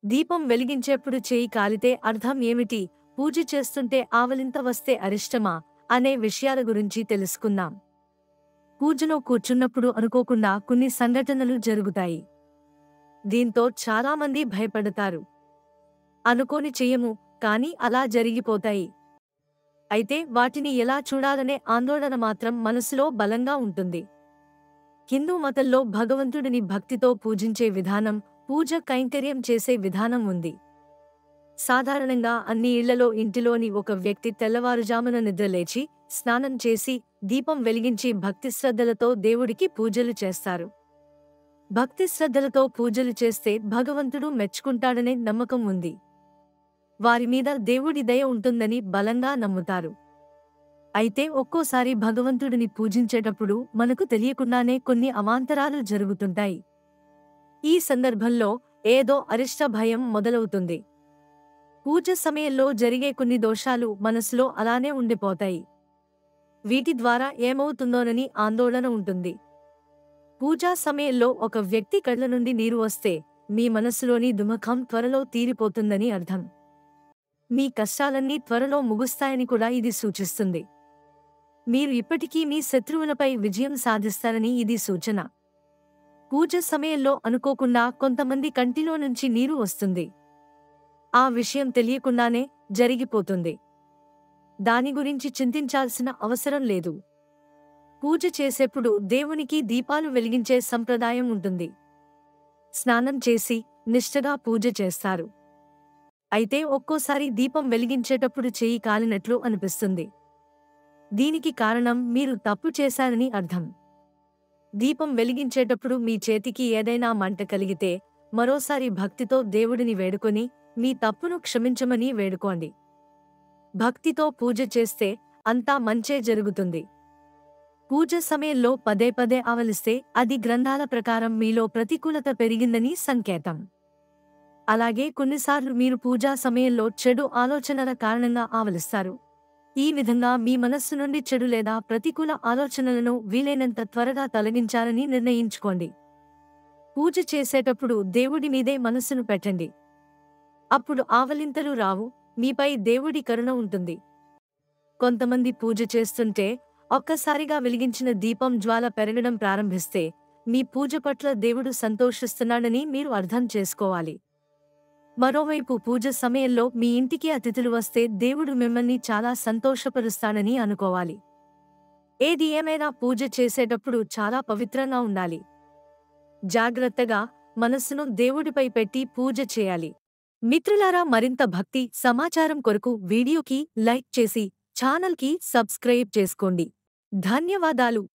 దీపం వెలిగించేప్పుడు చేయి కాలితే అర్థం ఏమిటి? పూజ చేస్తుంటే ఆవలింత వస్తే అరిష్టమా? అనే విషయాల గురించి తెలుసుకుందాం. పూజలో కూర్చున్నప్పుడు అనుకోకుండా కొన్ని సంఘటనలు జరుగుతాయి. దీంతో చాలామంది భయపడతారు. అనుకోని చెయ్యము, కానీ అలా జరిగిపోతాయి. అయితే వాటిని ఎలా చూడాలనే ఆందోళన మాత్రం మనసులో బలంగా ఉంటుంది. హిందూ మతంలో భగవంతుడిని భక్తితో పూజించే విధానం, పూజ కైంకర్యం చేసే విధానం ఉంది. సాధారణంగా అన్ని ఇళ్లలో ఇంటిలోని ఒక వ్యక్తి తెల్లవారుజామున నిద్రలేచి, స్నానం చేసి, దీపం వెలిగించి భక్తి శ్రద్ధలతో దేవుడికి పూజలు చేస్తారు. భక్తి శ్రద్ధలతో పూజలు చేస్తే భగవంతుడు మెచ్చుకుంటాడనే నమ్మకం ఉంది. వారి మీద దేవుడి దయ ఉంటుందని బలంగా నమ్ముతారు. అయితే ఒక్కోసారి భగవంతుడిని పూజించేటప్పుడు మనకు తెలియకుండానే కొన్ని అవాంతరాలు జరుగుతుంటాయి. ఈ సందర్భంలో ఏదో అరిష్ట భయం మొదలవుతుంది. పూజ సమయంలో జరిగే కొన్ని దోషాలు మనసులో అలానే ఉండిపోతాయి. వీటి ద్వారా ఏమవుతుందోనని ఆందోళన ఉంటుంది. పూజా సమయంలో ఒక వ్యక్తి కళ్ళ నుండి నీరు వస్తే మీ మనసులోని దుమఖం త్వరలో తీరిపోతుందని అర్థం. మీ కష్టాలన్నీ త్వరలో ముగుస్తాయని కూడా ఇది సూచిస్తుంది. మీరు ఇప్పటికీ మీ శత్రువులపై విజయం సాధిస్తారని ఇది సూచన. పూజ సమయంలో అనుకోకుండా కొంతమంది కంటిలో నుంచి నీరు వస్తుంది. ఆ విషయం తెలియకుండానే జరిగిపోతుంది. దాని గురించి చింతించాల్సిన అవసరం లేదు. పూజ చేసేప్పుడు దేవునికి దీపాలు వెలిగించే సంప్రదాయం ఉంటుంది. స్నానం చేసి నిష్ఠగా పూజ చేస్తారు. అయితే ఒక్కోసారి దీపం వెలిగించేటప్పుడు చెయ్యి కాలినట్లు అనిపిస్తుంది. దీనికి కారణం మీరు తప్పు చేశారని అర్థం. దీపం వెలిగించేటప్పుడు మీ చేతికి ఏదైనా మంట కలిగితే మరోసారి భక్తితో దేవుడిని వేడుకొని మీ తప్పును క్షమించమని వేడుకోండి. భక్తితో పూజ చేస్తే అంతా మంచే జరుగుతుంది. పూజ సమయంలో పదే పదే ఆవలిస్తే అది గ్రంథాల ప్రకారం మీలో ప్రతికూలత పెరిగిందని సంకేతం. అలాగే కొన్నిసార్లు మీరు పూజా సమయంలో చెడు ఆలోచనల కారణంగా ఆవలిస్తారు. ఈ విధంగా మీ మనస్సు నుండి చెడు లేదా ప్రతికూల ఆలోచనలను వీలైనంత త్వరగా తొలగించాలని నిర్ణయించుకోండి. పూజ చేసేటప్పుడు దేవుడి మీదే మనస్సును పెట్టండి. అప్పుడు ఆవలింతలు రావు, మీపై దేవుడి కరుణ ఉంటుంది. కొంతమంది పూజ చేస్తుంటే ఒక్కసారిగా వెలిగించిన దీపం జ్వాల పెరగడం ప్రారంభిస్తే మీ పూజ పట్ల దేవుడు సంతోషిస్తున్నాడని మీరు అర్థం చేసుకోవాలి. మరోవైపు పూజ సమయంలో మీ ఇంటికి అతిథులు వస్తే దేవుడు మిమ్మల్ని చాలా సంతోషపరుస్తాడని అనుకోవాలి. ఏది ఏమైనా పూజ చేసేటప్పుడు చాలా పవిత్రంగా ఉండాలి. జాగ్రత్తగా మనస్సును దేవుడిపై పెట్టి పూజ చేయాలి. మిత్రులారా, మరింత భక్తి సమాచారం కొరకు వీడియోకి లైక్ చేసి ఛానల్కి సబ్స్క్రైబ్ చేసుకోండి. ధన్యవాదాలు.